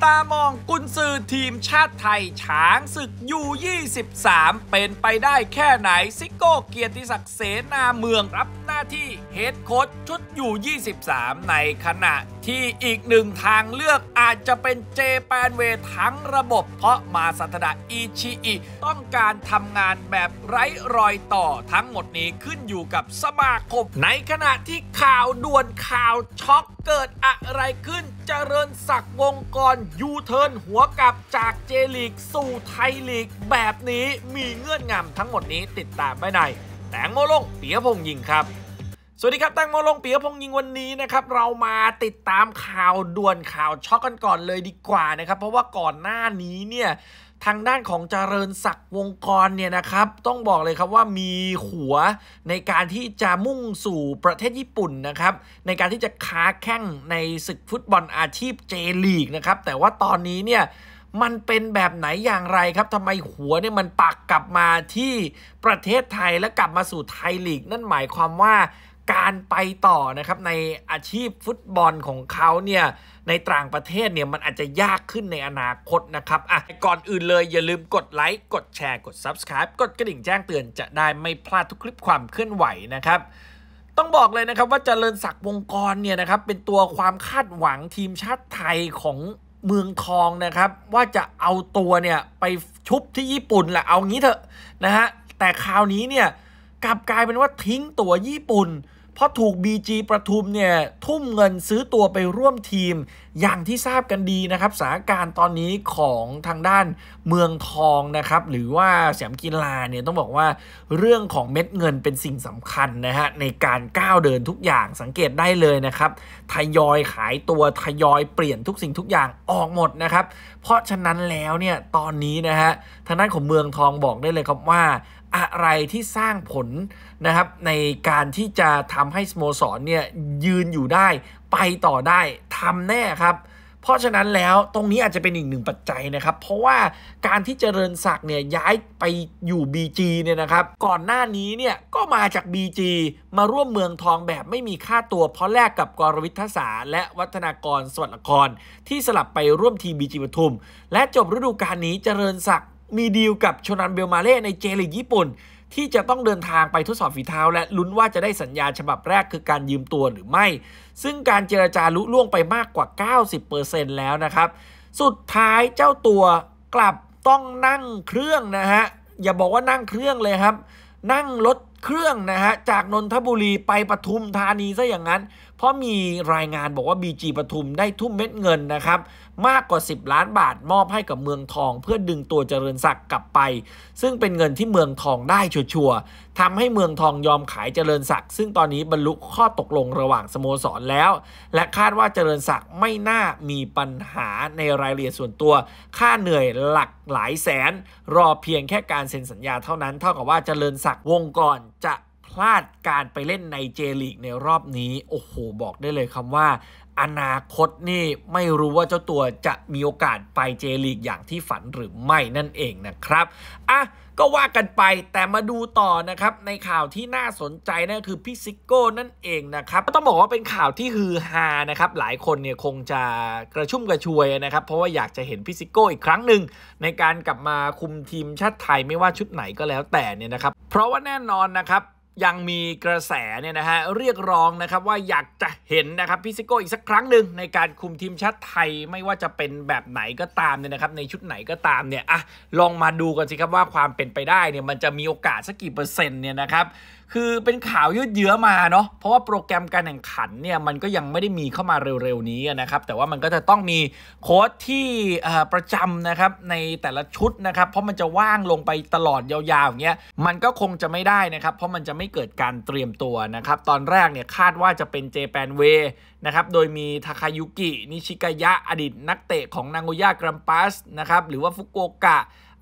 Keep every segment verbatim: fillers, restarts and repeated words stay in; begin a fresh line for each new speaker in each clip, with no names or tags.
ตามองกุนซือทีมชาติไทยช้างศึก ยู ยี่สิบสาม เป็นไปได้แค่ไหนซิโก้เกียรติศักดิ์เสนาเมืองรับหน้าที่เฮดโค้ชชุด ยู ยี่สิบสาม ในขณะที่อีกหนึ่งทางเลือกอาจจะเป็นเจแปนเวย์ทั้งระบบเพราะมาซาตดะอิชิอิต้องการทำงานแบบไร้รอยต่อทั้งหมดนี้ขึ้นอยู่กับสมาคมในขณะที่ข่าวด่วนข่าวช็อกเกิดอะไรขึ้นเจริญศักดิ์วงกรยูเทิร์นหัวกลับจากเจลีกสู่ไทยลีกแบบนี้มีเงื่อนงำทั้งหมดนี้ติดตามได้ในแตงโมลงปิยพงษ์ยิงครับสวัสดีครับแตงโมลงปิยพงษ์ยิงวันนี้นะครับเรามาติดตามข่าวด่วนข่าวช็อกกันก่อนเลยดีกว่านะครับเพราะว่าก่อนหน้านี้เนี่ยทางด้านของเจริญศักดิ์วงกรเนี่ยนะครับต้องบอกเลยครับว่ามีหัวในการที่จะมุ่งสู่ประเทศญี่ปุ่นนะครับในการที่จะค้าแข่งในศึกฟุตบอลอาชีพเจลีกนะครับแต่ว่าตอนนี้เนี่ยมันเป็นแบบไหนอย่างไรครับทำไมหัวเนี่ยมันปักกลับมาที่ประเทศไทยและกลับมาสู่ไทยลีกนั่นหมายความว่าการไปต่อนะครับในอาชีพฟุตบอลของเขาเนี่ยในต่างประเทศเนี่ยมันอาจจะยากขึ้นในอนาคตนะครับอ่ะก่อนอื่นเลยอย่าลืมกดไลค์กดแชร์กด ซับสไครบ์ กดกระดิ่งแจ้งเตือนจะได้ไม่พลาดทุกคลิปความเคลื่อนไหวนะครับต้องบอกเลยนะครับว่าเจริญศักดิ์วงกรเนี่ยนะครับเป็นตัวความคาดหวังทีมชาติไทยของเมืองทองนะครับว่าจะเอาตัวเนี่ยไปชุบที่ญี่ปุ่นแหละเอางี้เถอะนะฮะแต่คราวนี้เนี่ยกลับกลายเป็นว่าทิ้งตัวญี่ปุ่นเพราะถูก บี จี ประทุมเนี่ยทุ่มเงินซื้อตัวไปร่วมทีมอย่างที่ทราบกันดีนะครับสถานการณ์ตอนนี้ของทางด้านเมืองทองนะครับหรือว่าสยามกีฬาเนี่ยต้องบอกว่าเรื่องของเม็ดเงินเป็นสิ่งสำคัญนะฮะในการก้าวเดินทุกอย่างสังเกตได้เลยนะครับทยอยขายตัวทยอยเปลี่ยนทุกสิ่งทุกอย่างออกหมดนะครับเพราะฉะนั้นแล้วเนี่ยตอนนี้นะฮะทางด้านของเมืองทองบอกได้เลยครับว่าอะไรที่สร้างผลนะครับในการที่จะทำให้สโมสรเนี่ยยืนอยู่ได้ไปต่อได้ทำแน่ครับเพราะฉะนั้นแล้วตรงนี้อาจจะเป็นอีกหนึ่งปัจจัยนะครับเพราะว่าการที่เจริญศักดิ์เนี่ยย้ายไปอยู่ บี จี เนี่ยนะครับก่อนหน้านี้เนี่ยก็มาจาก บี จี มาร่วมเมืองทองแบบไม่มีค่าตัวเพราะแลกกับกรวิทยาศาสตร์และวัฒนากรสวัสดิ์ละครที่สลับไปร่วมทีม บี จี ปทุมและจบฤดูกาลนี้เจริญศักดิ์มีดีลกับโชนันเบลมาเล่ในเจลีกญี่ปุ่นที่จะต้องเดินทางไปทดสอบฝีเท้าและลุ้นว่าจะได้สัญญาฉบับแรกคือการยืมตัวหรือไม่ซึ่งการเจรจาลุล่วงไปมากกว่า เก้าสิบเปอร์เซ็นต์ แล้วนะครับสุดท้ายเจ้าตัวกลับต้องนั่งเครื่องนะฮะอย่าบอกว่านั่งเครื่องเลยครับนั่งรถเครื่องนะฮะจากนนทบุรีไปปทุมธานีซะอย่างนั้นเพราะมีรายงานบอกว่า บี จี ปทุมได้ทุ่มเม็ดเงินนะครับมากกว่าสิบล้านบาทมอบให้กับเมืองทองเพื่อดึงตัวเจริญศักดิ์กลับไปซึ่งเป็นเงินที่เมืองทองได้ชัวร์ๆทำให้เมืองทองยอมขายเจริญศักดิ์ซึ่งตอนนี้บรรลุข้อตกลงระหว่างสโมสรแล้วและคาดว่าเจริญศักดิ์ไม่น่ามีปัญหาในรายละเอียดส่วนตัวค่าเหนื่อยหลักหลายแสนรอเพียงแค่การเซ็นสัญญาเท่านั้นเท่ากับว่าเจริญศักดิ์วงกรจะพลาดการไปเล่นในเจลีกในรอบนี้โอ้โหบอกได้เลยคำว่าอนาคตนี่ไม่รู้ว่าเจ้าตัวจะมีโอกาสไปเจลีกอย่างที่ฝันหรือไม่นั่นเองนะครับอ่ะก็ว่ากันไปแต่มาดูต่อนะครับในข่าวที่น่าสนใจนั่นคือพี่ซิโก้นั่นเองนะครับต้องบอกว่าเป็นข่าวที่ฮือฮานะครับหลายคนเนี่ยคงจะกระชุ่มกระชวยนะครับเพราะว่าอยากจะเห็นพี่ซิโก้อีกครั้งหนึ่งในการกลับมาคุมทีมชาติไทยไม่ว่าชุดไหนก็แล้วแต่เนี่ยนะครับเพราะว่าแน่นอนนะครับยังมีกระแสเนี่ยนะฮะเรียกร้องนะครับว่าอยากจะเห็นนะครับพี่ซิโก้อีกสักครั้งหนึ่งในการคุมทีมชาติไทยไม่ว่าจะเป็นแบบไหนก็ตามเนี่ยนะครับในชุดไหนก็ตามเนี่ยอ่ะลองมาดูกันสิครับว่าความเป็นไปได้เนี่ยมันจะมีโอกาสสักกี่เปอร์เซ็นต์เนี่ยนะครับคือเป็นข่าวยืดเยื้อมาเนาะเพราะว่าโปรแกรมการแข่งขันเนี่ยมันก็ยังไม่ได้มีเข้ามาเร็วๆนี้นะครับแต่ว่ามันก็จะต้องมีโค้ชที่ประจำนะครับในแต่ละชุดนะครับเพราะมันจะว่างลงไปตลอดยาวๆอย่างเงี้ยมันก็คงจะไม่ได้นะครับเพราะมันจะไม่เกิดการเตรียมตัวนะครับตอนแรกเนี่ยคาดว่าจะเป็นเจแปนเวย์นะครับโดยมีทาคายุกินิชิกายะอดีตนักเตะของนางโกย่ากรัมปัสนะครับหรือว่าฟุกุโอกะ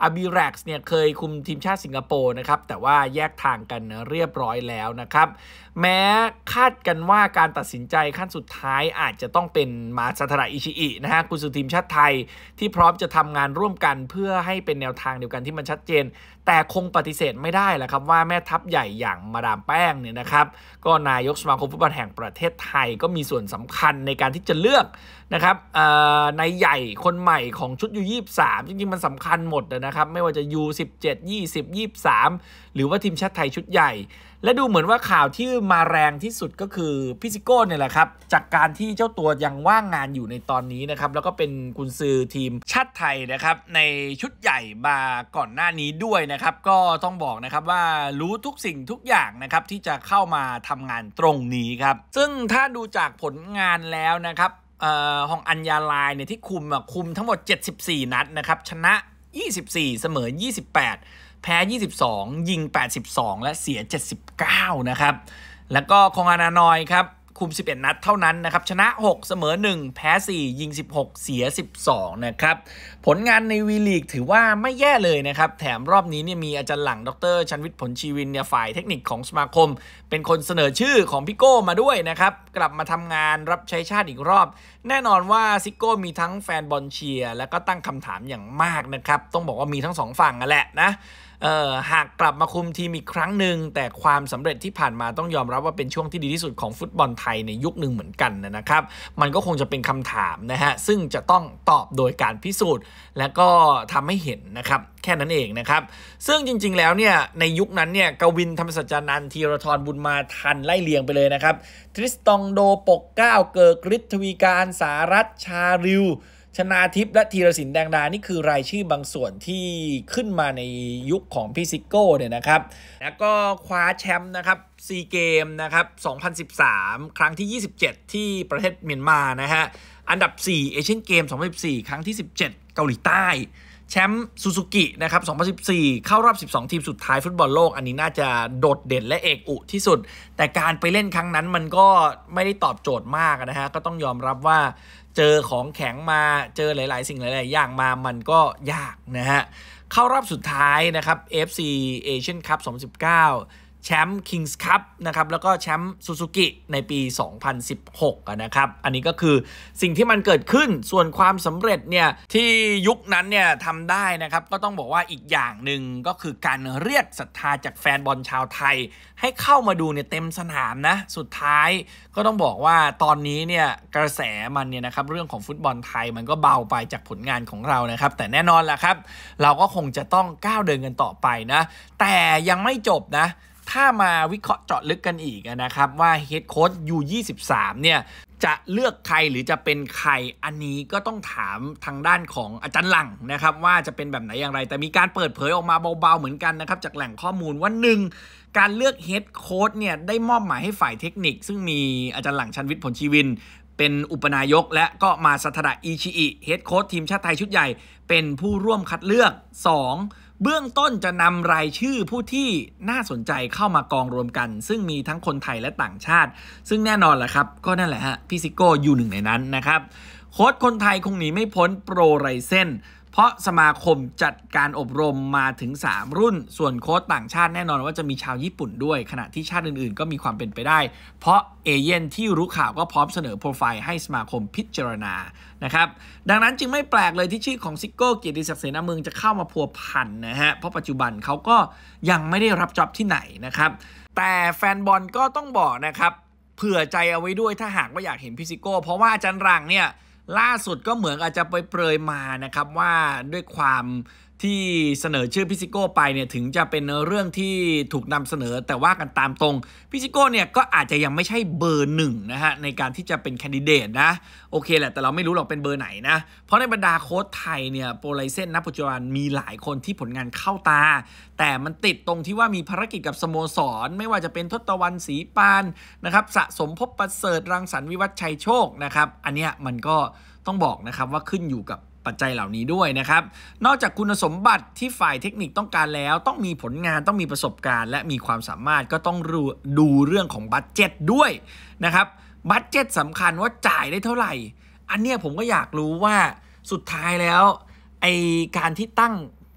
อาบิแร็กซ์เนี่ยเคยคุมทีมชาติสิงคโปร์นะครับแต่ว่าแยกทางกันเรียบร้อยแล้วนะครับแม้คาดกันว่าการตัดสินใจขั้นสุดท้ายอาจจะต้องเป็นมาซาทาระอิชิอินะฮะกุนซือทีมชาติไทยที่พร้อมจะทำงานร่วมกันเพื่อให้เป็นแนวทางเดียวกันที่มันชัดเจนแต่คงปฏิเสธไม่ได้แหละครับว่าแม่ทัพใหญ่อย่างมาดามแป้งเนี่ยนะครับก็นายกสมาคมฟุตบอลแห่งประเทศไทยก็มีส่วนสำคัญในการที่จะเลือกนะครับนายใหญ่คนใหม่ของชุด ยู ยี่สิบสาม จริงๆมันสำคัญหมดนะครับไม่ว่าจะ ยู สิบเจ็ด ยี่สิบ ยี่สิบสาม หรือว่าทีมชาติไทยชุดใหญ่และดูเหมือนว่าข่าวที่มาแรงที่สุดก็คือพี่ซิโก้เนี่ยแหละครับจากการที่เจ้าตัวยังว่างงานอยู่ในตอนนี้นะครับแล้วก็เป็นกุนซือทีมชาติไทยนะครับในชุดใหญ่มาก่อนหน้านี้ด้วยนะครับก็ต้องบอกนะครับว่ารู้ทุกสิ่งทุกอย่างนะครับที่จะเข้ามาทำงานตรงนี้ครับซึ่งถ้าดูจากผลงานแล้วนะครับฮองอัญญาลายเนี่ยที่คุมคุมทั้งหมดเจ็ดสิบสี่นัดนะครับชนะยี่สิบสี่เสมอยี่สิบแปดแพ้ยี่สิบสองยิงแปดสิบสองและเสียเจ็ดสิบเก้านะครับแล้วก็คงอานานอยครับคุมสิบเอ็ดนัดเท่านั้นนะครับชนะหกเสมอหนึ่งแพ้สี่ยิงสิบหกเสียสิบสองนะครับผลงานในวีลีกถือว่าไม่แย่เลยนะครับแถมรอบนี้เนี่ยมีอาจารย์หลังดรชันวิทย์ผลชีวินเนี่ยฝ่ายเทคนิคของสมาคมเป็นคนเสนอชื่อของพี่โก้มาด้วยนะครับกลับมาทำงานรับใช้ชาติอีกรอบแน่นอนว่าซิโก้มีทั้งแฟนบอลเชียร์และก็ตั้งคำถามอย่างมากนะครับต้องบอกว่ามีทั้งสองฝั่งนั่นแหละนะเอ่อหากกลับมาคุมทีมอีกครั้งหนึ่งแต่ความสำเร็จที่ผ่านมาต้องยอมรับว่าเป็นช่วงที่ดีที่สุดของฟุตบอลไทยในยุคหนึ่งเหมือนกันนะครับมันก็คงจะเป็นคำถามนะฮะซึ่งจะต้องตอบโดยการพิสูจน์และก็ทำให้เห็นนะครับแค่นั้นเองนะครับซึ่งจริงๆแล้วเนี่ยในยุคนั้นเนี่ยกวินธรรมสัจจานันท์ธีรทรบุญมาทันไล่เลียงไปเลยนะครับทริสตองโดปกเกล้าเกิกฤทธิ์ทวีการสารัตน์ชาริวชนาทิพย์และธีรศิลป์แดงดานี่คือรายชื่อบางส่วนที่ขึ้นมาในยุคของพี่ซิโก้เนี่ยนะครับแล้วก็คว้าแชมป์นะครับซีเกมนะครับสองพันสิบสามครั้งที่ยี่สิบเจ็ดที่ประเทศเมียนมานะฮะอันดับสี่เอเชียนเกมสองพันสิบสี่ครั้งที่สิบเจ็ดเกาหลีใต้แชมป์ซูซูกินะครับสองพันสิบสี่เข้ารอบสิบสองทีมสุดท้ายฟุตบอลโลกอันนี้น่าจะโดดเด่นและเอกอุที่สุดแต่การไปเล่นครั้งนั้นมันก็ไม่ได้ตอบโจทย์มากนะฮะก็ต้องยอมรับว่าเจอของแข็งมาเจอหลายๆสิ่งหลายๆอย่างมามันก็ยากนะฮะเข้ารอบสุดท้ายนะครับ เอ เอฟ ซี Asian Cup สองพันสิบเก้าแชมป์ Kings Cup นะครับแล้วก็แชมป์ซูซูกิในปีสองพันสิบหกนะครับอันนี้ก็คือสิ่งที่มันเกิดขึ้นส่วนความสำเร็จเนี่ยที่ยุคนั้นเนี่ยทำได้นะครับก็ต้องบอกว่าอีกอย่างหนึ่งก็คือการเรียกศรัทธาจากแฟนบอลชาวไทยให้เข้ามาดูเนี่ยเต็มสนามนะสุดท้ายก็ต้องบอกว่าตอนนี้เนี่ยกระแสมันเนี่ยนะครับเรื่องของฟุตบอลไทยมันก็เบาไปจากผลงานของเรานะครับแต่แน่นอนแหละครับเราก็คงจะต้องก้าวเดินกันต่อไปนะแต่ยังไม่จบนะถ้ามาวิเคราะห์เจาะลึกกันอีกนะครับว่าเฮดโค้ช ยู ยี่สิบสาม เนี่ยจะเลือกใครหรือจะเป็นใครอันนี้ก็ต้องถามทางด้านของอาจารย์หลังนะครับว่าจะเป็นแบบไหนอย่างไรแต่มีการเปิดเผยออกมาเบาๆเหมือนกันนะครับจากแหล่งข้อมูลว่าหนึ่งการเลือกเฮดโค้ชเนี่ยได้มอบหมายให้ฝ่ายเทคนิคซึ่งมีอาจารย์หลังชันวิทย์ผลชีวินเป็นอุปนายกและก็มาซาทาระอิชิอิเฮดโค้ชทีมชาติไทยชุดใหญ่เป็นผู้ร่วมคัดเลือกสองเบื้องต้นจะนำรายชื่อผู้ที่น่าสนใจเข้ามากองรวมกันซึ่งมีทั้งคนไทยและต่างชาติซึ่งแน่นอนแหละครับก็นั่นแหละฮะพี่ซิโก้อยู่หนึ่งในนั้นนะครับโค้ชคนไทยคงหนีไม่พ้นโปรไรเซ่นเพราะสมาคมจัดการอบรมมาถึงสามรุ่นส่วนโค้ชต่างชาติแน่นอนว่าจะมีชาวญี่ปุ่นด้วยขณะที่ชาติอื่นๆก็มีความเป็นไปได้เพราะเอเย่นที่รู้ข่าวก็พร้อมเสนอโปรไฟล์ให้สมาคมพิจารณานะครับดังนั้นจึงไม่แปลกเลยที่ชื่อของซิโก้เกียรติศักดิ์เสนาเมืองจะเข้ามาพัวพันนะฮะเพราะปัจจุบันเขาก็ยังไม่ได้รับจ็อบที่ไหนนะครับแต่แฟนบอลก็ต้องบอกนะครับเผื่อใจเอาไว้ด้วยถ้าหากว่าอยากเห็นพี่ซิโก้เพราะว่าอาจารย์รังเนี่ยล่าสุดก็เหมือนอาจจะไปเปรยมานะครับว่าด้วยความที่เสนอชื่อพิซิโก้ไปเนี่ยถึงจะเป็นเรื่องที่ถูกนำเสนอแต่ว่ากันตามตรงพิซิโก้เนี่ยก็อาจจะยังไม่ใช่เบอร์หนึ่งนะฮะในการที่จะเป็นแคนดิเดตนะโอเคแหละแต่เราไม่รู้หรอกเป็นเบอร์ไหนนะเพราะในบรรดาโค้ชไทยเนี่ยโปรไลเซนณปัจจุบันมีหลายคนที่ผลงานเข้าตาแต่มันติดตรงที่ว่ามีภารกิจกับสโมสรไม่ว่าจะเป็นทศตวรรณศรีปานนะครับสะสมภพประเสริฐรังสรรค์วิวัฒน์ชัยโชคนะครับอันเนี้ยมันก็ต้องบอกนะครับว่าขึ้นอยู่กับปัจจัยเหล่านี้ด้วยนะครับนอกจากคุณสมบัติที่ฝ่ายเทคนิคต้องการแล้วต้องมีผลงานต้องมีประสบการณ์และมีความสามารถก็ต้องดูเรื่องของบัดเจ็ตด้วยนะครับบัดเจ็ตสำคัญว่าจ่ายได้เท่าไหร่อันเนี้ยผมก็อยากรู้ว่าสุดท้ายแล้วไอการที่ตั้ง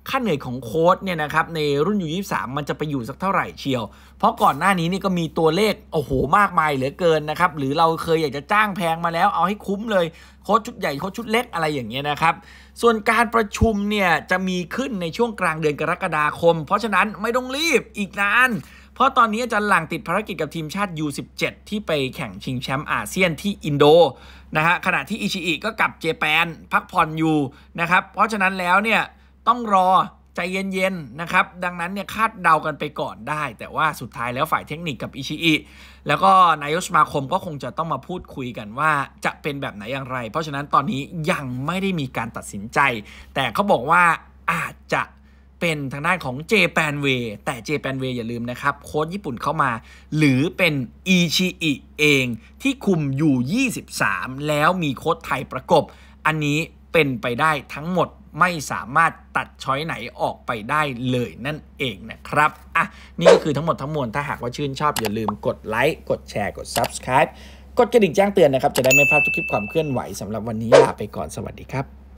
ค่าเหนื่อยของโค้ชเนี่ยนะครับในรุ่น ยู ยี่สิบสาม มันจะไปอยู่สักเท่าไหร่เชียวเพราะก่อนหน้านี้นี่ก็มีตัวเลขโอ้โหมากมายเหลือเกินนะครับหรือเราเคยอยากจะจ้างแพงมาแล้วเอาให้คุ้มเลยโค้ชชุดใหญ่โค้ชชุดเล็กอะไรอย่างเงี้ยนะครับส่วนการประชุมเนี่ยจะมีขึ้นในช่วงกลางเดือนกรกฎาคมเพราะฉะนั้นไม่ต้องรีบอีกนานเพราะตอนนี้อาจารย์หลังติดภารกิจกับทีมชาติ ยู สิบเจ็ด ที่ไปแข่งชิงแชมป์อาเซียนที่อินโดนะฮะขณะที่อิชิอิก็กลับเจแปนพักผ่อนอยู่นะครับเพราะฉะนั้นแล้วเนี่ยต้องรอใจเย็นๆนะครับดังนั้นเนี่ยคาดเดากันไปก่อนได้แต่ว่าสุดท้ายแล้วฝ่ายเทคนิคกับอิชิอิแล้วก็นายกสมาคมก็คงจะต้องมาพูดคุยกันว่าจะเป็นแบบไหนอย่างไรเพราะฉะนั้นตอนนี้ยังไม่ได้มีการตัดสินใจแต่เขาบอกว่าอาจจะเป็นทางด้านของเจแปนเวย์แต่เจแปนเวย์อย่าลืมนะครับโค้ชญี่ปุ่นเข้ามาหรือเป็นอิชิอิเองที่คุมอยู่ ยี่สิบสาม แล้วมีโค้ชไทยประกบอันนี้เป็นไปได้ทั้งหมดไม่สามารถตัดช้อยไหนออกไปได้เลยนั่นเองนะครับอ่ะนี่ก็คือทั้งหมดทั้งมวลถ้าหากว่าชื่นชอบอย่าลืมกดไลค์กดแชร์กด ซับสไครบ์ กดกระดิ่งแจ้งเตือนนะครับจะได้ไม่พลาดทุกคลิปความเคลื่อนไหวสำหรับวันนี้ลาไปก่อนสวัสดีครับ